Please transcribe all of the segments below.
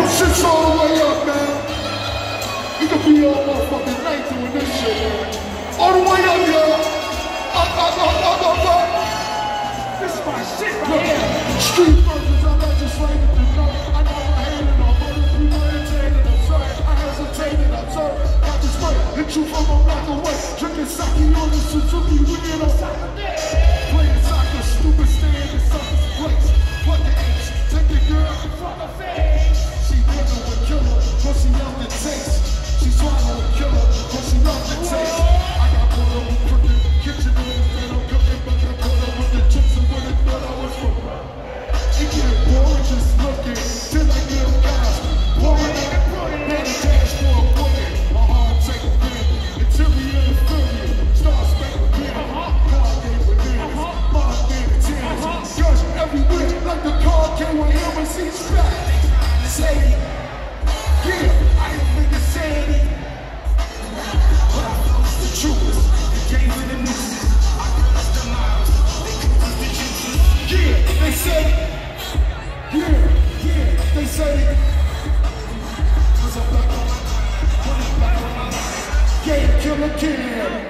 shit's all the way up, man. You can be all motherfucking night doing this shit, man. All the way up, y'all. Up. This is my shit right here. Street versions, I legislated the no. I never hated on, but if you irritated, I'm sorry. I hesitated, I'm sorry. I just wait, hit you from a block away. Drinking sake on the Suzuki, we in a playing soccer, stupid, stay in the sucker's place. What the H, take the girl from the face. She living with killer, but she loved the taste. She swallowed a killer, but she loved the taste. I got one of them crooked kitchen niggas that I'm cooking, but I put her with the chips and with it, but I was from. It get boring just looking till I get guys. Boring and putting on the dash for a woman. My heart take a bit until we interfere. Start spending a car game with niggas, mom game with tens. Guns everywhere like the car came with him and seats back. Say, yeah, I didn't think to say it. But I know it's the truth. The game with the music. I trust the miles. They could the juice. Yeah, they say. Yeah, they say. Cause I'm black on my mind. Game killer kid.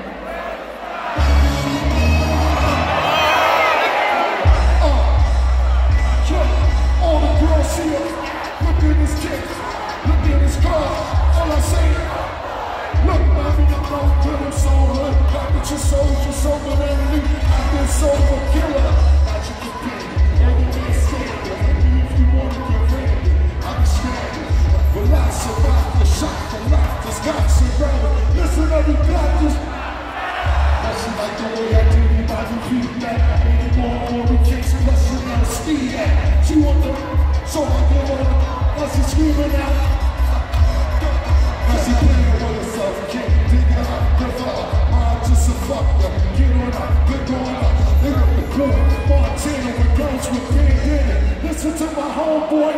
All the girls see us. Look at his kicks. Look at his car. All I say, look, mommy, I'm gon' kill him so hood. Back at your sober than me. I've been sober killer. Not you can pay. Every man scared. If you wanna get ready, I'm scared. Well, I survived the shot for life. This guy surrounded. Listen, every got this. Now she like the way I do me by repeat that. Anymore, we can't plus you now speed that. She want the, so I give her. Now she screaming out. Now she playing with herself. Can't dig it up, give her up. I'm just a fucker. Get on up, get on up. Hit up the court. Montana with guns with bandana. Listen to my homeboy.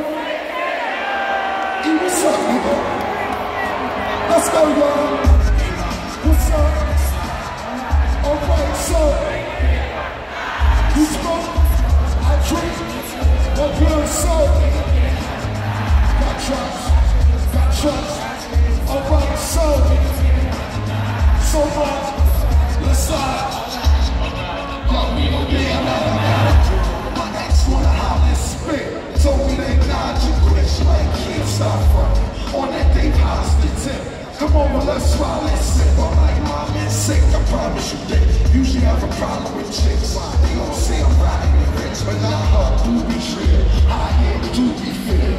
Hey, what's up, nigga? Let's go, y'all. What's up? Alright, so you smoke, I drink, my girl soul. Got trucks. Alright, so let's slide. Yo, we gon' get out. My ex wanna holler and spit. Told me they nod you quick, like can't stop from. On that day, house the tip. Come on, well, let's swallow and sip. I'm like, mom, man, sick, I promise you that. Usually have a problem with chicks. They gon' say I'm riding the rich, but not her, do be real. I hear do be fair.